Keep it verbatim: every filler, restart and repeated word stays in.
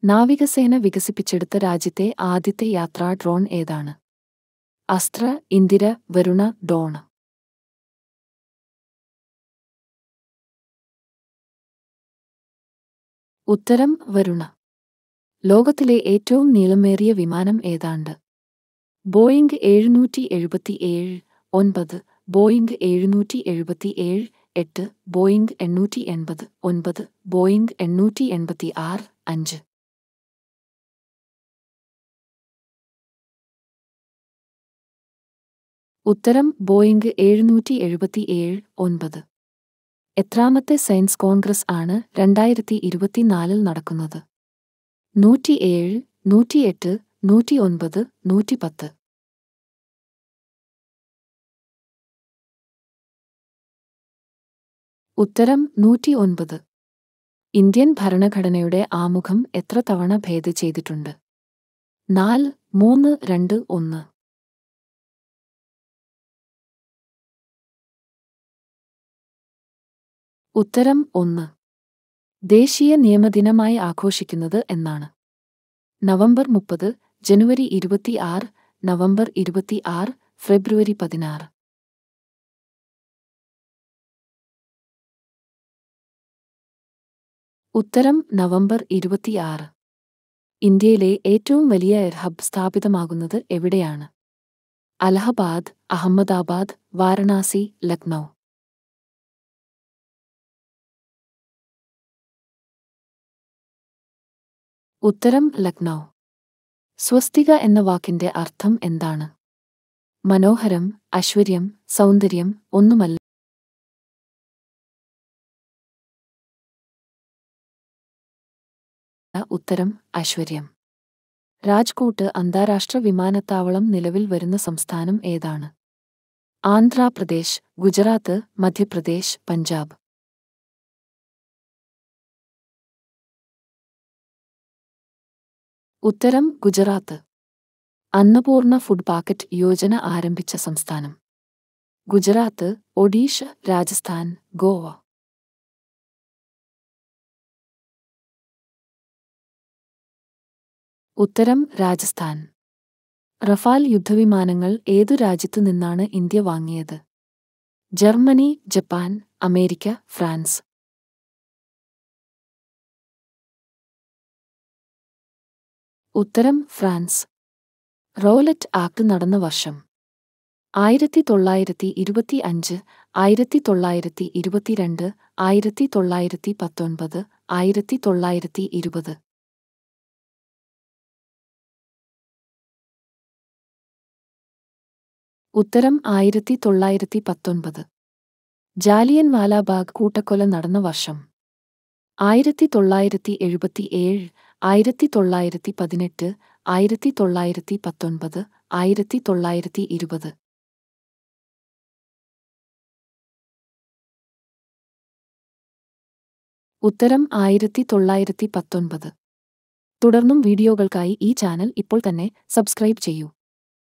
നാവികസേന വികസിപ്പിച്ചെടുത്ത രാജ്യത്തെ ആദ്യത്തെ യാത്രാ ഡ്രോൺ ഏതാണ്? അസ്ത്ര, ഇന്ദിര, വരുണ, ഡോൺ. ഉത്തരം വരുണ. ലോകത്തിലെ ഏറ്റവും നീളമേറിയ വിമാനം ഏതാണ്ട്? ബോയിംഗ് എഴുന്നൂറ്റി എഴുപത്തിയേഴ് ഒൻപത്, ബോയിംഗ് എഴുന്നൂറ്റി എഴുപത്തിയേഴ് എട്ട്, ബോയിംഗ് എണ്ണൂറ്റി എൺപത് ഒൻപത്, ബോയിംഗ് എണ്ണൂറ്റി എൺപത്തി ആറ് അഞ്ച്. ഉത്തരം ബോയിംഗ് എഴുന്നൂറ്റി എഴുപത്തിയേഴ് ഒൻപത്. എത്രാമത്തെ സയൻസ് കോൺഗ്രസ് ആണ് രണ്ടായിരത്തി ഇരുപത്തിനാലിൽ നടക്കുന്നത്? നൂറ്റിയേഴ്, നൂറ്റിയെട്ട്, നൂറ്റിയൊൻപത്, നൂറ്റിപ്പത്ത്. ഉത്തരം നൂറ്റിയൊൻപത്. ഇന്ത്യൻ ഭരണഘടനയുടെ ആമുഖം എത്ര തവണ ഭേദഗതി ചെയ്തിട്ടുണ്ട്? നാല്, മൂന്ന്, രണ്ട്, ഒന്ന്. ഉത്തരം ഒന്ന്. ദേശീയ നിയമദിനമായി ആഘോഷിക്കുന്നത് എന്നാണ്? നവംബർ മുപ്പത്, ജനുവരി ഇരുപത്തിയാറ്, നവംബർ ഇരുപത്തിയാറ്, ഫെബ്രുവരി പതിനാറ്. ഉത്തരം നവംബർ ഇരുപത്തിയാറ്. ഇന്ത്യയിലെ ഏറ്റവും വലിയ എയർ ഹബ് സ്ഥാപിതമാകുന്നത് എവിടെയാണ്? അലഹബാദ്, അഹമ്മദാബാദ്, വാരണാസി, ലക്നൗ. ഉത്തരം ലക്നൗ. സ്വസ്തിക എന്ന വാക്കിന്റെ അർത്ഥം എന്താണ്? മനോഹരം, ഐശ്വര്യം, സൗന്ദര്യം, ഒന്നുമല്ല. ഉത്തരം ഐശ്വര്യം. രാജ്കോട്ട് അന്താരാഷ്ട്ര വിമാനത്താവളം നിലവിൽ വരുന്ന സംസ്ഥാനം ഏതാണ്? ആന്ധ്രാപ്രദേശ്, ഗുജറാത്ത്, മധ്യപ്രദേശ്, പഞ്ചാബ്. ഉത്തരം ഗുജറാത്ത്. അന്നപൂർണ ഫുഡ് പാക്കറ്റ് യോജന ആരംഭിച്ച സംസ്ഥാനം? ഗുജറാത്ത്, ഒഡീഷ, രാജസ്ഥാൻ, ഗോവ. ഉത്തരം രാജസ്ഥാൻ. റഫാൽ യുദ്ധവിമാനങ്ങൾ ഏതു രാജ്യത്തു നിന്നാണ് ഇന്ത്യ വാങ്ങിയത്? Germany, Japan, America, France. ഉത്തരം ഫ്രാൻസ്. റൗലറ്റ് ആക്ട് നടന്ന വർഷം? ആയിരത്തി തൊള്ളായിരത്തി ഇരുപത്തി അഞ്ച്, ആയിരത്തി തൊള്ളായിരത്തി ഇരുപത്തിരണ്ട്, ആയിരത്തി തൊള്ളായിരത്തി പത്തൊൻപത്, ആയിരത്തി തൊള്ളായിരത്തി ഇരുപത്. ഉത്തരം ആയിരത്തി തൊള്ളായിരത്തി പത്തൊൻപത്. ജാലിയൻ വാലാബാഗ് കൂട്ടക്കൊല നടന്ന വർഷം? ആയിരത്തി തൊള്ളായിരത്തി എഴുപത്തിയേഴ്, ആയിരത്തി തൊള്ളായിരത്തി പതിനെട്ട്, ആയിരത്തി തൊള്ളായിരത്തി പത്തൊൻപത്, ആയിരത്തി തൊള്ളായിരത്തി ഇരുപത്. ഉത്തരം ആയിരത്തി തൊള്ളായിരത്തി പത്തൊൻപത്. തുടർന്നും വീഡിയോകൾക്കായി ഈ ചാനൽ ഇപ്പോൾ തന്നെ സബ്സ്ക്രൈബ് ചെയ്യൂ.